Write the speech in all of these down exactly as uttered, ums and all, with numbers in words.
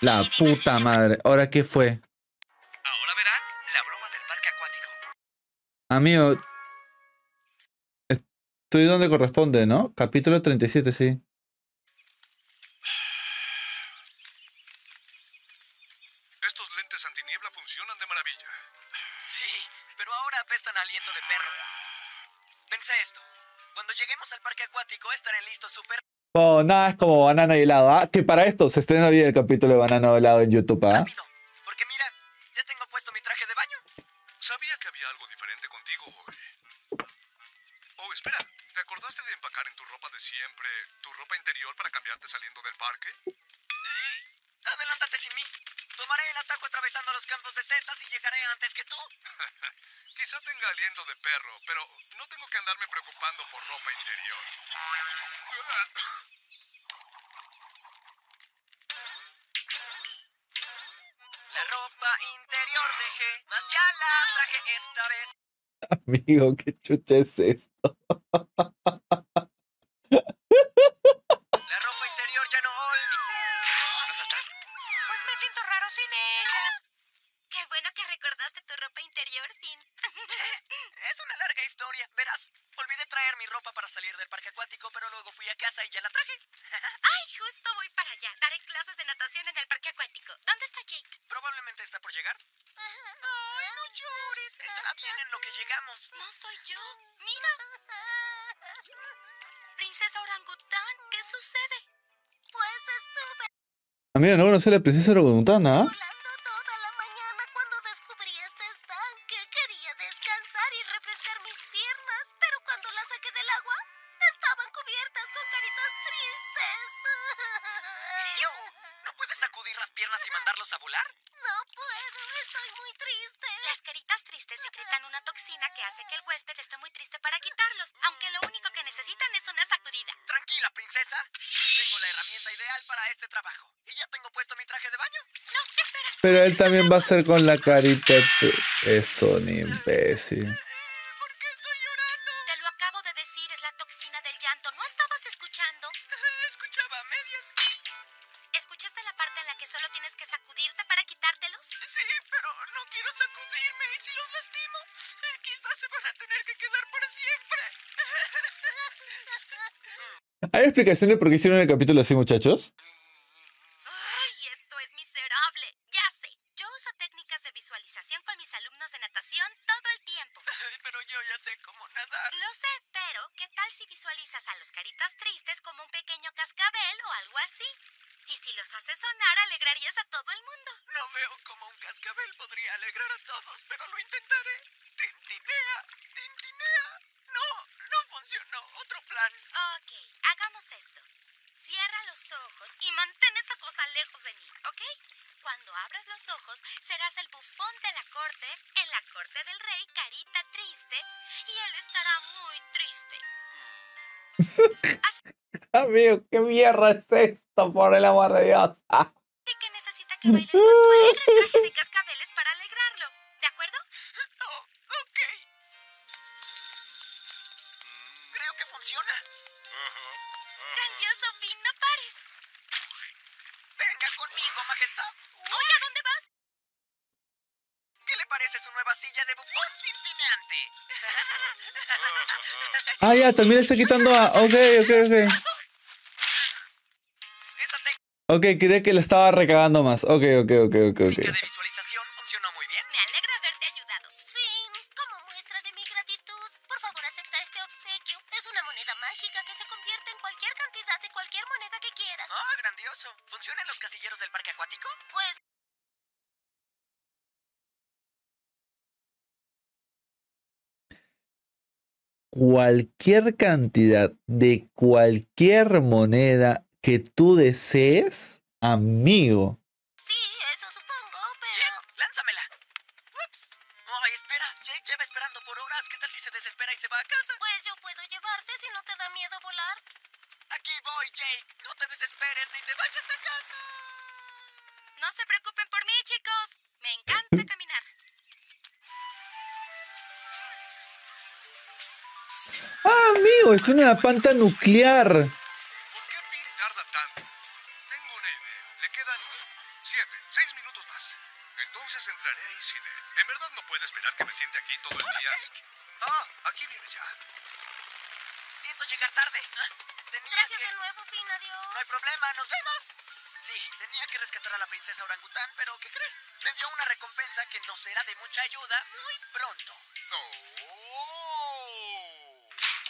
La puta madre. ¿Ahora qué fue? Ahora verán la broma del parque acuático. Amigo. Estoy donde corresponde, ¿no? Capítulo treinta y siete, sí. Estos lentes antiniebla funcionan de maravilla. Sí, pero ahora apestan a aliento de perro. Pensé esto. Cuando lleguemos al parque acuático estaré listo súper... Oh, nada, es como banano y helado, ¿ah? Que para esto se estrena bien el capítulo de banano y helado en YouTube, ¿ah? rápido, porque mira, ya tengo puesto mi traje de baño. Sabía que había algo diferente contigo hoy. Oh, espera, ¿te acordaste de empacar en tu ropa de siempre, tu ropa interior para cambiarte saliendo del parque? Sí. Adelántate sin mí. Tomaré el atajo atravesando los campos de setas y llegaré antes que tú. Quizá tenga aliento de perro, pero no tengo que andarme preocupando por ropa interior. La ropa interior dejé, mas ya la traje esta vez. Amigo, ¿qué chucha es esto? La ropa interior ya no olvidé. No saltar. Pues me siento raro sin ella. Qué bueno que recordaste tu ropa interior, Finn. Es una larga historia. Verás, olvidé traer mi ropa para salir del parque acuático, pero luego fui a casa y ya la traje. Ay, justo voy para allá. Daré clases de natación en el parque acuático. ¿Dónde está Jake? Probablemente está por llegar. Ay, no llores. Estará bien en lo que llegamos. No soy yo. Mira. Princesa orangután, ¿qué sucede? Pues estuve Amigo, no conocí a la princesa orangutana, ¿ah? volando toda la mañana cuando descubrí este estanque. Quería descansar y refrescar mis piernas, pero cuando las saqué del agua, estaban cubiertas con caritas tristes. ¡Iu! ¿No puedes sacudir las piernas y mandarlos a volar? No puedo, estoy muy triste. Las caritas tristes secretan una toxina que hace que el huésped esté muy triste para quitarlos, aunque lo único que necesitan es una sacudida. Tranquila, princesa. Tengo la herramienta ideal para este trabajo. Y ya tengo puesto mi traje de baño. No, espera. Pero él también va a ser con la carita. Eso, ni imbécil. ¿Por qué estoy llorando? Te lo acabo de decir, es la toxina del llanto. ¿No estabas escuchando? Escuchaba a medias. ¿Escuchaste la parte en la que solo tienes que sacudirte para quitártelos? Sí, pero no quiero sacudirme. ¿Y si los lastimo? Quizás se van a tener que quedar por siempre. ¿Hay explicación de por qué hicieron el capítulo así, muchachos? ¡Ay, esto es miserable! Ya sé, yo uso técnicas de visualización con mis alumnos de natación todo el tiempo. Pero yo ya sé cómo nadar. Lo sé, pero ¿qué tal si visualizas a los caritas tristes como un pequeño cascabel o algo así? Y si los haces sonar, alegrarías a todo el mundo. No veo cómo un cascabel podría alegrar a todos, pero lo intentaré. Tintinea, tintinea. No, no funcionó. Otro plan. Ok, hagamos esto. Cierra los ojos y mantén esa cosa lejos de mí, ¿ok? Cuando abras los ojos, serás el bufón de la corte, en la corte del rey, carita triste, y él estará muy triste. Así Amigo, ¿qué mierda es esto? Por el amor de Dios. Ah. que necesita que bailes con tu alegre traje de cascabeles para alegrarlo, ¿de acuerdo? Oh, ok. Creo que funciona. Grandioso, Finn, no pares. Venga conmigo, majestad. Oye, ¿a dónde vas? ¿Qué le parece su nueva silla de bufón tintineante? Ah, ya, también le está quitando a... Ok, ok, ok. Esa técnica Ok, creí que le estaba recagando más. Ok, ok, ok, ok, ok. de visualización funcionó muy bien. Me alegra haberte ayudado. Finn, como muestra de mi gratitud, por favor acepta este obsequio. Es una moneda mágica que se convierte en cualquier cantidad de cualquier moneda que quieras. Ah, grandioso. ¿Funcionan los casilleros del parque acuático? Pues Cualquier cantidad de cualquier moneda que tú desees, amigo. sí, eso supongo, Bien, pero... lánzamela. Ups. Ay, espera. Jake lleva esperando por horas. ¿Qué tal si se desespera y se va a casa? Pues yo puedo llevarte si no te da miedo volar. Aquí voy, Jake. No te desesperes ni te vayas a casa. No se preocupen por mí, chicos. Me encanta caminar. Ah, amigo, es una planta nuclear. ¿Por qué Finn tarda tanto? Tengo una idea. Le quedan siete, seis minutos más. Entonces entraré ahí sin él. En verdad no puede esperar que me siente aquí todo el día. Ah, aquí viene ya. Siento llegar tarde. Ah, tenía Gracias que... de nuevo, Finn. Adiós. No hay problema, nos vemos. Sí, tenía que rescatar a la princesa orangután, pero ¿qué crees? Me dio una recompensa que nos será de mucha ayuda muy pronto. Oh.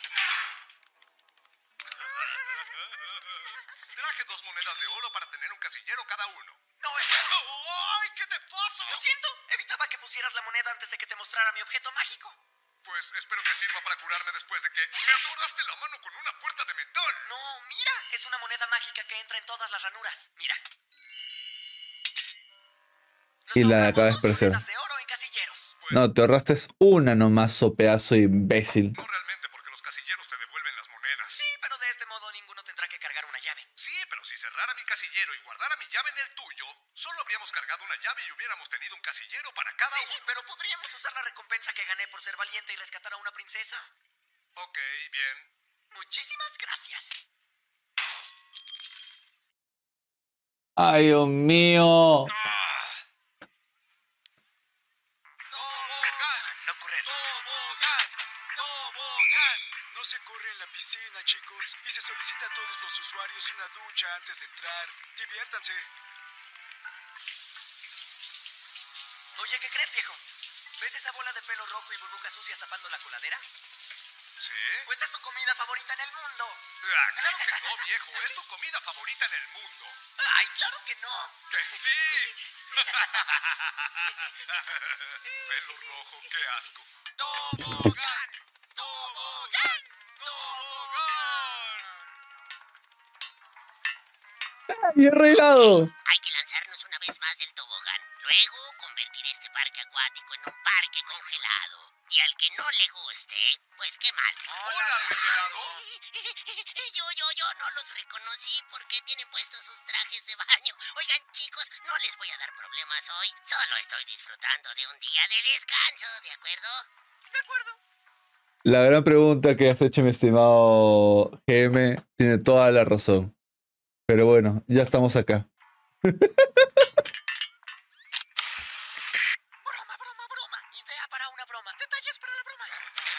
Traje dos monedas de oro para tener un casillero cada uno. No, eh, ¡Ay! ¿Qué te pasa? lo siento. Evitaba que pusieras la moneda antes de que te mostrara mi objeto mágico. Pues espero que sirva para curarme después de que me atoraste la mano con una puerta de metal. No, mira, es una moneda mágica que entra en todas las ranuras. Mira. Nos Y la ahorramos acabas de dos perder. monedas de oro en casilleros. Pues No, te ahorraste una nomás, so pedazo imbécil. no realmente, porque los casilleros te devuelven las monedas. Sí, pero de este modo ninguno tendrá que cargar una llave. Sí, pero si cerrara mi casillero y guardara mi llave en el tuyo, solo habríamos cargado una llave y hubiéramos tenido un casillero para cada Sí, uno. pero podríamos usar la recompensa que gané por ser valiente y rescatar a una princesa. Ok, bien. Muchísimas gracias. Ay, Dios mío. ¡Tobogán! No correr. ¡Tobogán! ¡Tobogán! No se corre en la piscina, chicos, y se solicita a todos los usuarios una ducha antes de entrar. Diviértanse. Oye, ¿qué crees, viejo? ¿Ves esa bola de pelo rojo y burbujas sucias tapando la coladera? ¿Sí? Pues es tu comida favorita en el mundo. Ah, claro que no, viejo. Es tu comida favorita en el mundo. Ay, claro que no. ¡Que sí! Pelo rojo, qué asco. ¡Tobogán! ¡Tobogán! ¡Tobogán! ¡Ay, arreglado! Hay que lanzarnos una vez más del tobogán. Luego convertir este parque acuático en un parque congelado. Y al que no le guste, pues qué mal. ¡Hola, arreglado! Yo, yo, yo no los reconocí porque tienen puestos sus trajes de baño. Oigan, chicos, no les voy a dar problemas hoy. Solo estoy disfrutando de un día de descanso, ¿de acuerdo? De acuerdo. La gran pregunta que has hecho, mi estimado G M, tiene toda la razón. Pero bueno, ya estamos acá. Broma, broma, broma. Idea para una broma. Detalles para la broma.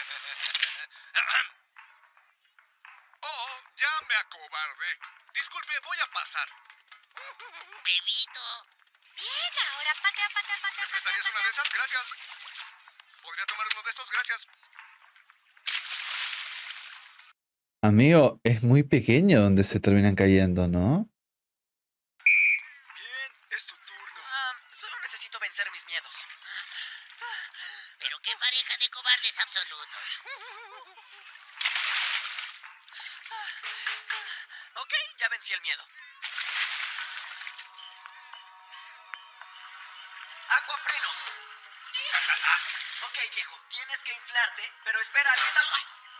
Oh, ya me acobardé. Disculpe, voy a pasar. Bebito. Bien, ahora patea, patea, patea, ¿Me prestarías una de esas? Gracias. ¿Podría tomar uno de estos? Gracias. Amigo, es muy pequeño donde se terminan cayendo, ¿no? Bien, es tu turno. Ah, solo necesito vencer mis miedos. Pero qué pareja de cobardes absolutos. Ok, ya vencí el miedo. ¡Acuafrenos! Ok, viejo, tienes que inflarte, pero espera, que salga.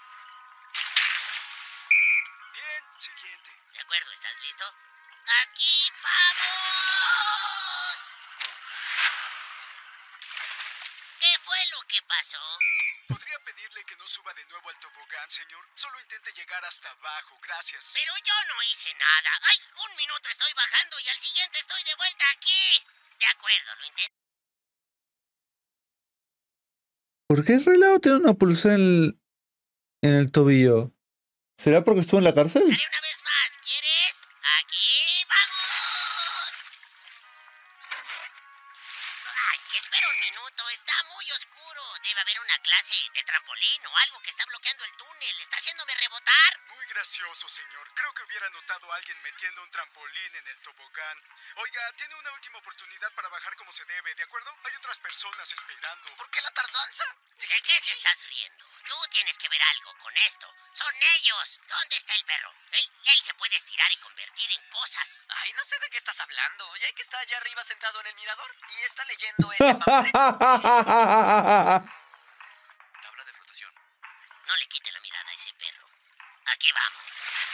Bien, siguiente. ¿De acuerdo? ¿Estás listo? ¡Aquí vamos! ¿Qué fue lo que pasó? ¿Podría pedirle que no suba de nuevo al tobogán, señor? Solo intente llegar hasta abajo, gracias. Pero yo no hice nada. ¡Ay! Un minuto estoy bajando y al siguiente estoy de vuelta aquí. De acuerdo, lo intenté. ¿Por qué el relado tiene una pulsera en el, en el tobillo? ¿Será porque estuvo en la cárcel? Haré una vez más. ¿Quieres? ¡Aquí vamos! Ay, espera un minuto. Está muy oscuro. Debe haber una clase de trampolín o algo que está bloqueando el túnel. Está haciéndome rebotar. Muy gracioso, señor. Creo que hubiera notado a alguien metiendo un trampolín en el tobogán. Oiga, tiene una última oportunidad para bajar como se debe, ¿de acuerdo? Hay otras personas esperando. ¿Por qué la tardanza? ¿De qué te estás riendo? Tú tienes que ver algo con esto. Son ellos. ¿Dónde está el perro? Él, él se puede estirar y convertir en cosas. Ay, no sé de qué estás hablando. Ya que está allá arriba sentado en el mirador y está leyendo ese panfleto. Tabla de flotación. No le quite la mirada a ese perro. Aquí vamos.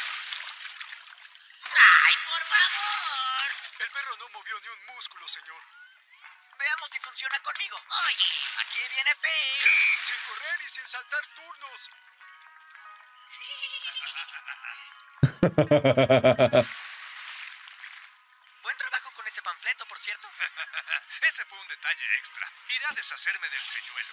¡Ay, por favor! El perro no movió ni un músculo, señor. Veamos si funciona conmigo. Oye, Aquí viene Fe. Sin correr y sin saltar turnos. Buen trabajo con ese panfleto, por detalle extra. Iré a deshacerme del señuelo.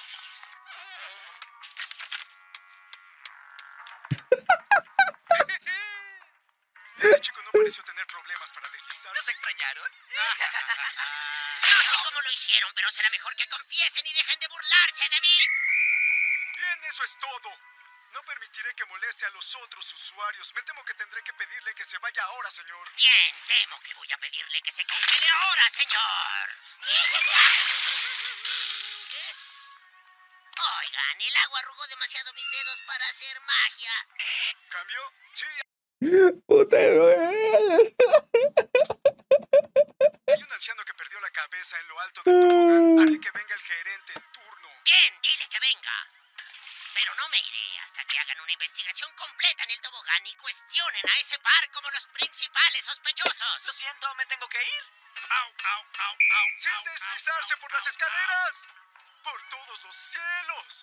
Ese chico no pareció tener problemas para deslizarse. ¿Nos extrañaron? No sé cómo lo hicieron, pero será mejor que confiesen y dejen de burlarse de mí. Bien, eso es todo. No permitiré que moleste a los otros usuarios. Me temo que tendré que pedirle que se vaya ahora, señor. Bien, temo que voy a pedirle que se congele ahora, señor. Oigan, el agua arrugó demasiado mis dedos para hacer magia. ¿Cambio? Sí. Puta, güey. Hay un anciano que perdió la cabeza en lo alto del tobogán. Haré que venga el gerente en turno. Bien, dile que venga. Pero no me iré hasta que hagan una investigación completa en el tobogán y cuestionen a ese par como los principales sospechosos. Lo siento, me tengo que ir. Au, au, au, au, ¡Sin au, deslizarse au, por au, las escaleras! ¡Por todos los cielos!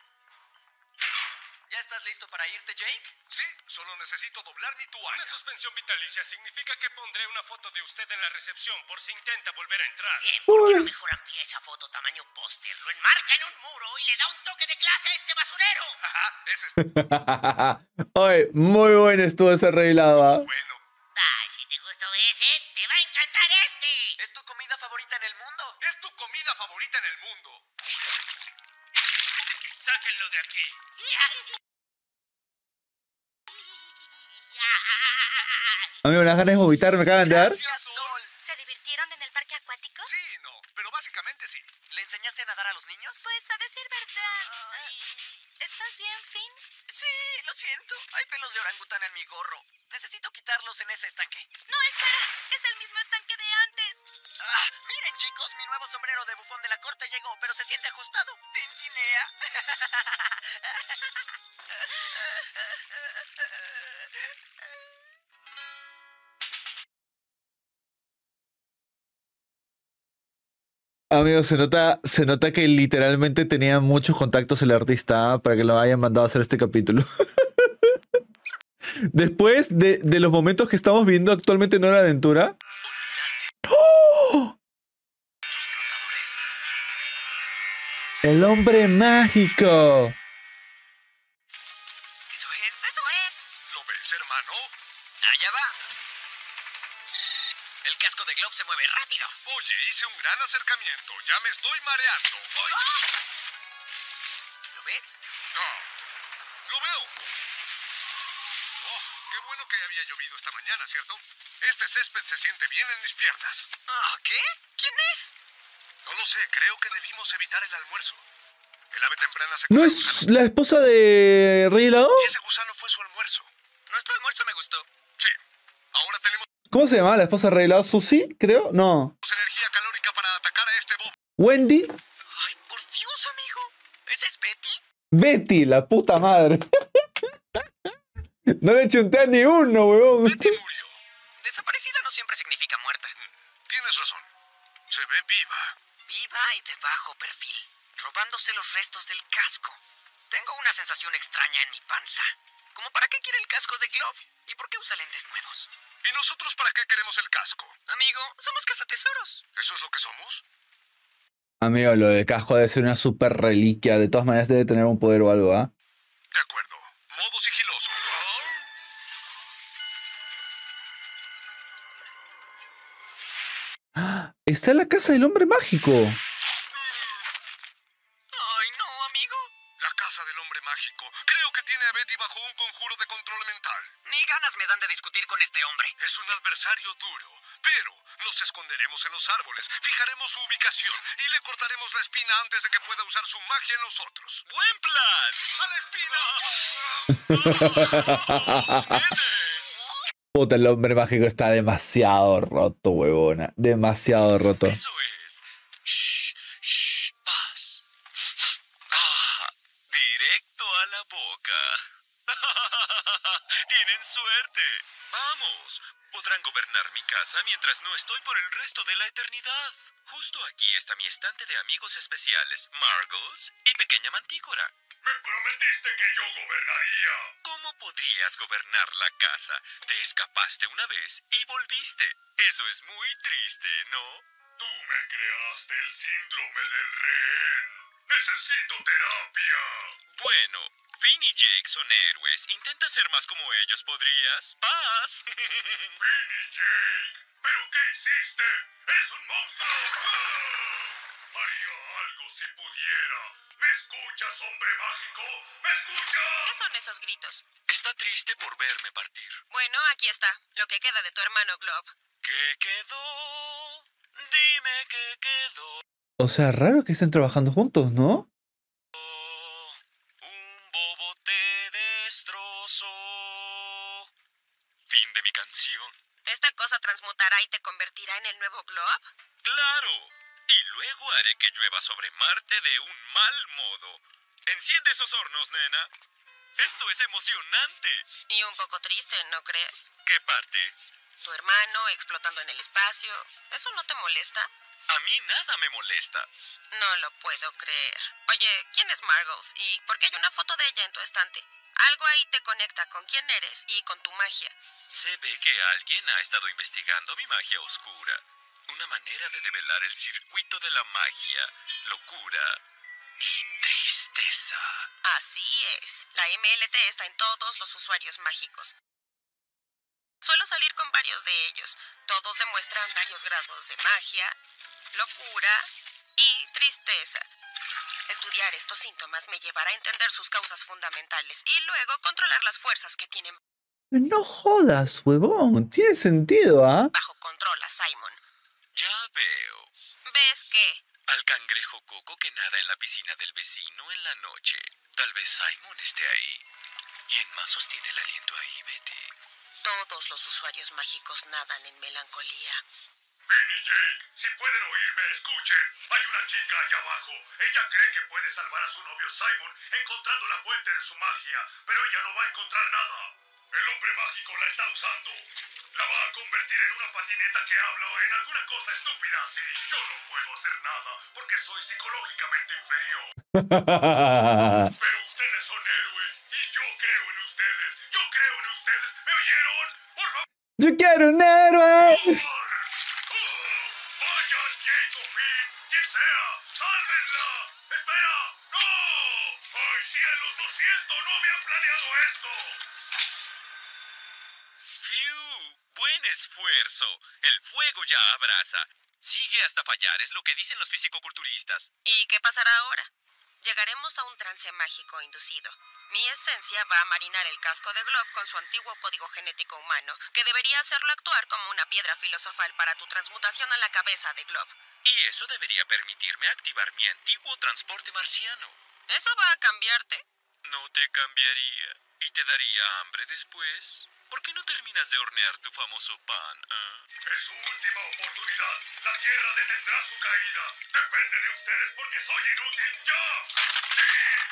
¿Ya estás listo para irte, Jake? Sí, solo necesito doblar mi toalla. Una suspensión vitalicia significa que pondré una foto de usted en la recepción por si intenta volver a entrar. Bien, ¿por qué no mejor amplía esa foto tamaño póster? Lo enmarca en un muro y le da un toque de clase a este basurero. Ajá, ese es Oye, muy bueno estuvo ese arreglado. ¿Ah? bueno. Ay, si te gustó ese, te va a encantar este. ¿Es tu comida favorita en el mundo? Es tu comida favorita en el mundo. Sáquenlo de aquí. Amigo, las ganas de vomitar me acaban de dar. Gracias, Sol. ¿Se divirtieron en el parque acuático? Sí, no, pero básicamente sí. ¿Le enseñaste a nadar a los niños? Pues a decir verdad. ¿Estás bien, Finn? Sí, lo siento. Hay pelos de orangután en mi gorro. Necesito quitarlos en ese estanque. No, espera. Es el mismo estanque de antes. Ah, miren, chicos, mi nuevo sombrero de bufón de la corte llegó, pero se siente ajustado. Tintinea. Amigo, se nota, se nota que literalmente tenía muchos contactos el artista, ¿ah? Para que lo hayan mandado a hacer este capítulo. Después de, de los momentos que estamos viendo actualmente en Hora de Aventura. ¡Oh! El hombre mágico. Eso es. Eso es. ¿Lo ves, hermano? Allá va. El casco de Glob se mueve rápido. Oye, hice un gran acercamiento. Ya me estoy mareando. ¡Ay! ¿Lo ves? No. Lo veo. Oh, qué bueno que había llovido esta mañana, ¿cierto? Este césped se siente bien en mis piernas. Ah, ¿qué? ¿Quién es? No lo sé, creo que debimos evitar el almuerzo. El ave temprana se ¿No come es gusano. la esposa de Rey Helado? Y ese gusano fue su almuerzo. Nuestro almuerzo me gustó. Sí. Ahora tenemos ¿Cómo se llama la esposa de Rey Helado? ¿Susi? Creo. No. energía calórica para atacar a este bobo. Wendy. Ay, por Dios, amigo. ¿Esa es Betty? Betty, la puta madre. No le chunté a ni uno, weón. Betty murió. Desaparecida no siempre significa muerta. Tienes razón. Se ve viva. Viva y de bajo perfil, robándose los restos del casco. Tengo una sensación extraña en mi panza. ¿Cómo para qué quiere el casco de Glob? ¿Y por qué usa lentes nuevos? ¿Y nosotros para qué queremos el casco? Amigo, somos cazatesoros. ¿Eso es lo que somos? Amigo, lo del casco debe ser una super reliquia. De todas maneras debe tener un poder o algo, ¿ah? De acuerdo. Modo sigiloso. ¡Ah! Está en la casa del hombre mágico. Ay, no, amigo. La casa del hombre mágico. Creo que tiene a Betty bajo un conjuro de control mental. Ni ganas me dan de discutir con este hombre. Es un adversario duro, pero nos esconderemos en los árboles, fijaremos su ubicación y le cortaremos la espina antes de que pueda usar su magia en nosotros. ¡Buen plan! ¡A la espina! Puta, el hombre mágico está demasiado roto, huevona. Demasiado roto. Eso es. Shh, shh, paz. Ah, directo a la boca. Tienen suerte. Vamos. Podrán gobernar mi casa mientras no estoy por el resto de la eternidad. Justo aquí está mi estante de amigos especiales, Margles y Pequeña Mantícora. ¡Me prometiste que yo gobernaría! ¿Cómo podrías gobernar la casa? Te escapaste una vez y volviste. Eso es muy triste, ¿no? Tú me creaste el síndrome del rehén. Necesito terapia. Bueno, Finn y Jake son héroes. Intenta ser más como ellos, ¿podrías? ¡Paz! Finn y Jake, ¿pero qué hiciste? ¡Eres un monstruo! ¡Ah! Haría algo si pudiera. ¿Me escuchas, hombre mágico? ¿Me escuchas? ¿Qué son esos gritos? Está triste por verme partir. Bueno, aquí está, lo que queda de tu hermano Glob. ¿Qué quedó? Dime qué quedó. O sea, raro que estén trabajando juntos, ¿no? Un bobo te destrozó. Fin de mi canción. ¿Esta cosa transmutará y te convertirá en el nuevo Glob? ¡Claro! Y luego haré que llueva sobre Marte de un mal modo. Enciende esos hornos, nena. Esto es emocionante. Y un poco triste, ¿no crees? ¿Qué parte? Tu hermano explotando en el espacio. ¿Eso no te molesta? A mí nada me molesta. No lo puedo creer. Oye, ¿quién es Margles? ¿Y por qué hay una foto de ella en tu estante? Algo ahí te conecta con quién eres y con tu magia. Se ve que alguien ha estado investigando mi magia oscura. Una manera de develar el circuito de la magia, locura y tristeza. Así es. La M L T está en todos los usuarios mágicos. Suelo salir con varios de ellos. Todos demuestran varios grados de magia, locura y tristeza. Estudiar estos síntomas me llevará a entender sus causas fundamentales y luego controlar las fuerzas que tienen No jodas, huevón. Tiene sentido, ¿ah? bajo control a Simon. Ya veo. ¿Ves qué? Al cangrejo Coco que nada en la piscina del vecino en la noche. Tal vez Simon esté ahí. ¿Quién más sostiene el aliento ahí, Betty? Todos los usuarios mágicos nadan en melancolía. Finn y Jake, si pueden oírme, escuchen. Hay una chica allá abajo. Ella cree que puede salvar a su novio Simon encontrando la fuente de su magia, pero ella no va a encontrar nada. El hombre mágico la está usando. La va a convertir en una patineta que habla o en alguna cosa estúpida así. Yo no puedo hacer nada porque soy psicológicamente inferior. Pero ustedes son héroes y yo creo en ustedes. Yo creo en ustedes. ¿Me oyeron? Por favor. ¡Yo quiero un héroe! ¡Vayan, Jake o Finn! ¡Quien sea! ¡Sálvenla! ¡Espera! ¡No! ¡Ay, cielos! ¡Lo siento! ¡No había planeado esto! ¡Fiu! ¡Buen esfuerzo! El fuego ya abraza. Sigue hasta fallar, es lo que dicen los fisicoculturistas. ¿Y qué pasará ahora? Llegaremos a un trance mágico inducido. Mi esencia va a marinar el casco de Glob con su antiguo código genético humano, que debería hacerlo actuar como una piedra filosofal para tu transmutación a la cabeza de Glob. Y eso debería permitirme activar mi antiguo transporte marciano. ¿Eso va a cambiarte? No te cambiaría. ¿Y te daría hambre después? ¿Por qué no terminas de hornear tu famoso pan? ¿Eh? Es su última oportunidad. La Tierra detendrá su caída. Depende de ustedes porque soy inútil. ¡Ya! ¡Sí!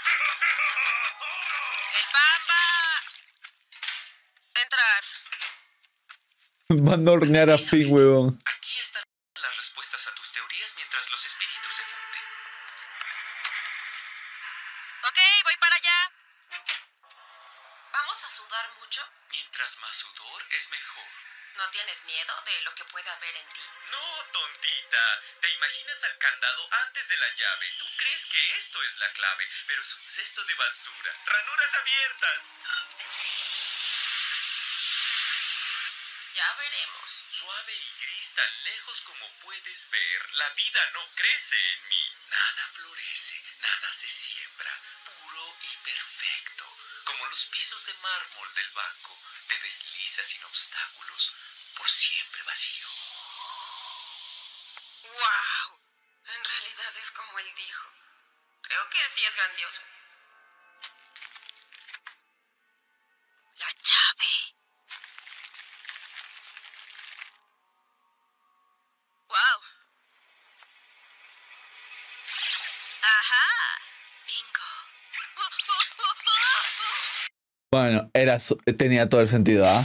¡Ahora! ¡El pan va a entrar! Van a hornear a Finn, huevón. Aquí están las respuestas a tus teorías mientras los espíritus se funden. Ok, voy para allá. ¿Vamos a sudar mucho? Mientras más sudor es mejor. ¿No tienes miedo de lo que pueda haber en ti? No, tontita. Te imaginas al candado antes de la llave. Tú crees que esto es la clave, pero es un cesto de basura. Ranuras abiertas. Ya veremos. Suave y gris tan lejos como puedes ver, la vida no crece en mí. Nada florece, nada se siembra, puro y perfecto. Como los pisos de mármol del banco, te deslizas sin obstáculos, por siempre vacío. ¡Wow! En realidad es como él dijo. Creo que sí es grandioso. La llave. ¡Wow! ¡Ajá! ¡Bingo! Bueno, era su- tenía todo el sentido, ¿ah?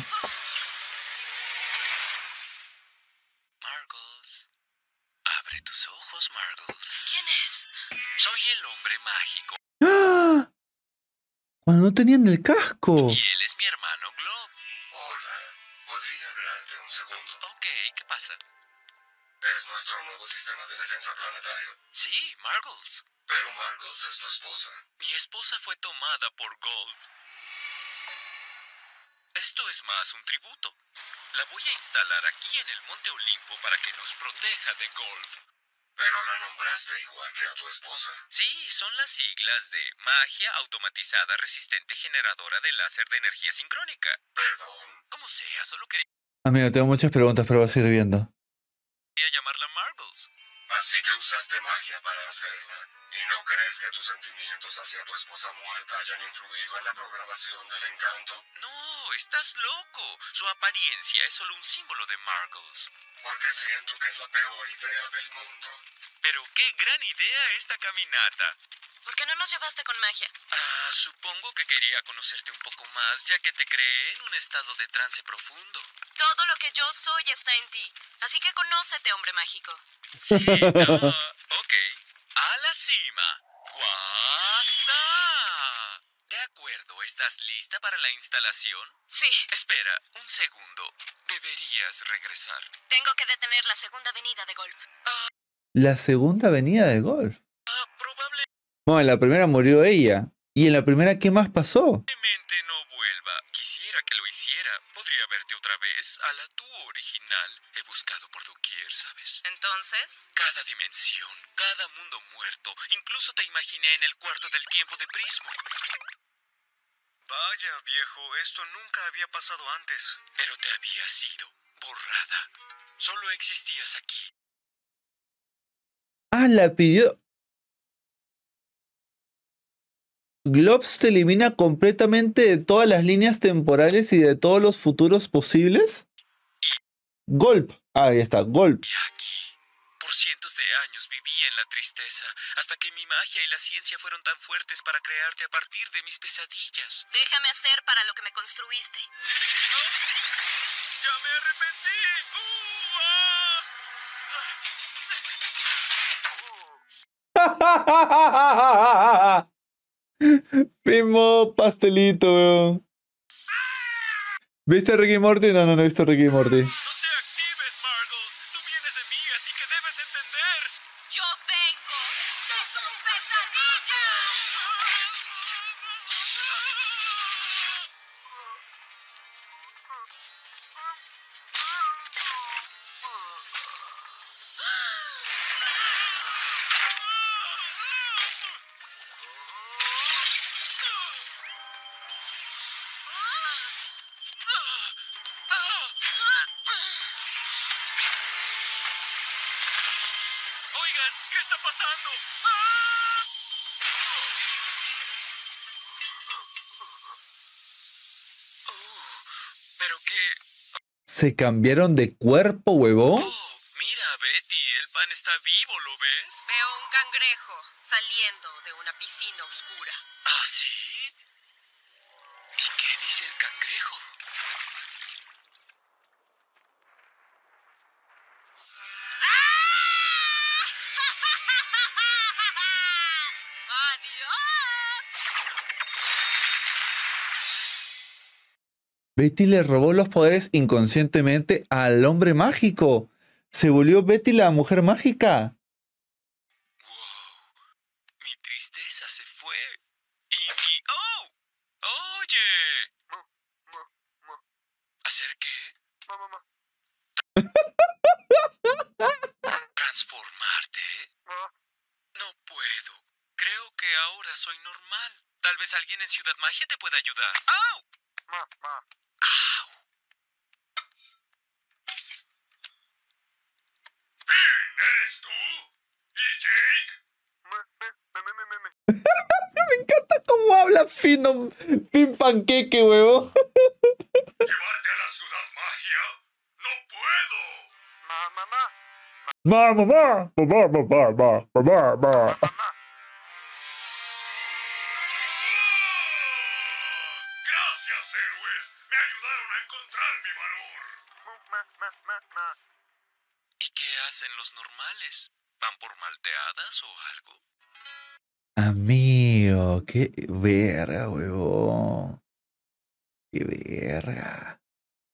Margles. Abre tus ojos, Margles. ¿Quién es? Soy el hombre mágico. ¡Ah! Cuando no tenían el casco. Y él es mi hermano Glob. Hola. ¿Podría hablarte un segundo? Ok, ¿qué pasa? Es nuestro nuevo sistema de defensa planetario. Sí, Margles. Pero Margles es tu esposa. Mi esposa fue tomada por Golf. Esto es más un tributo. La voy a instalar aquí en el Monte Olimpo para que nos proteja de Golf. Pero la nombraste igual que a tu esposa. Sí, son las siglas de Magia Automatizada Resistente Generadora de Láser de Energía Sincrónica. Perdón. Como sea, solo quería Amigo, tengo muchas preguntas, pero vas a ir viendo. llamarla Margles. Así que usaste magia para hacerla. ¿Y no crees que tus sentimientos hacia tu esposa muerta hayan influido en la programación del encanto? No, estás loco. Su apariencia es solo un símbolo de Margles. Porque siento que es la peor idea del mundo. Pero qué gran idea esta caminata. ¿Por qué no nos llevaste con magia? Ah, supongo que quería conocerte un poco más, ya que te creé en un estado de trance profundo. Todo lo que yo soy está en ti. Así que conócete, hombre mágico. Sí, ah, ok. A la cima. ¡Guasa! De acuerdo, ¿estás lista para la instalación? Sí. Espera, un segundo. Deberías regresar. Tengo que detener la segunda avenida de Golf. La segunda avenida de Golf. Ah, probablemente Bueno, en la primera murió ella. ¿Y en la primera qué más pasó? no vuelva. Quisiera que lo hiciera. Podría verte otra vez a la tú original. He buscado por doquier, ¿sabes? Entonces, Cada dimensión, cada mundo muerto. Incluso te imaginé en el cuarto del tiempo de Prismo. Vaya, viejo, esto nunca había pasado antes. Pero te había sido borrada. Solo existías aquí. Ah, la pidió. ¿Globs te elimina completamente de todas las líneas temporales y de todos los futuros posibles? Golp. Ah, ahí está, Golp. Y aquí. Por cientos de años viví en la tristeza, hasta que mi magia y la ciencia fueron tan fuertes para crearte a partir de mis pesadillas. déjame hacer para lo que me construiste. ¡Ya me arrepentí! ¡Uh, ah! Primo pastelito, weón. ¿Viste Ricky y Morty? No, no, no he visto Ricky y Morty. ¡No te actives, Margles! Tú vienes de mí, así que debes entender. Yo vengo de tus pesadillas. Oigan, ¿qué está pasando? ¡Ah! Oh, ¿pero qué? ¿Se cambiaron de cuerpo, huevón? Oh, mira, Betty, el pan está vivo, ¿lo ves? Veo un cangrejo saliendo de una piscina oscura. ¿Ah, sí? ¿Y qué dice el cangrejo? Betty le robó los poderes inconscientemente al hombre mágico. Se volvió Betty la mujer mágica. Wow, mi tristeza se fue. Y mi... ¡Oh! ¡Oye! ¿Hacer qué? ¿Transformarte? No puedo. Creo que ahora soy normal. Tal vez alguien en Ciudad Magia te pueda ayudar. ¡Au! ¡Au! ¡Finn, eres tú! ¿Y Jake? Me encanta cómo habla Finn, no- Finn Panqueque, huevón. ¿Llevarte a la Ciudad Magia? ¡No puedo! Ma, mamá, mamá, mamá, mamá, mamá, mamá. ¡Gracias, héroes! ¡Me ayudaron a encontrar mi valor! ¿Y qué hacen los normales? ¿Van por malteadas o algo? Amigo, qué verga, huevón. Qué verga.